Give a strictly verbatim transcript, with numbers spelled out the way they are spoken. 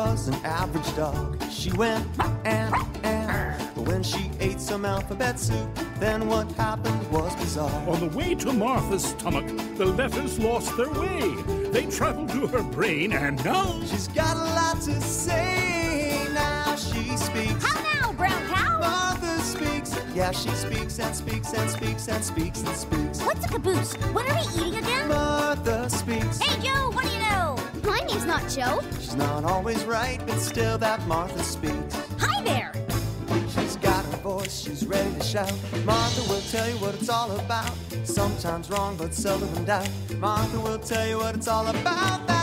was an average dog. She went and, and, but when she ate some alphabet soup, then what happened was bizarre. On the way to Martha's stomach, the letters lost their way. They traveled to her brain, and now she's got a lot to say. Now she speaks. How now, brown cow? Martha speaks. Yeah, she speaks and speaks and speaks and speaks and speaks. What's a caboose? What are we eating again? Martha speaks. Hey, Joe, what do you know? My name's not Joe. She's not always right, but still that Martha speaks. Hi there. She's got her voice, she's ready to shout. Martha will tell you what it's all about. Sometimes wrong, but seldom in doubt. Martha will tell you what it's all about.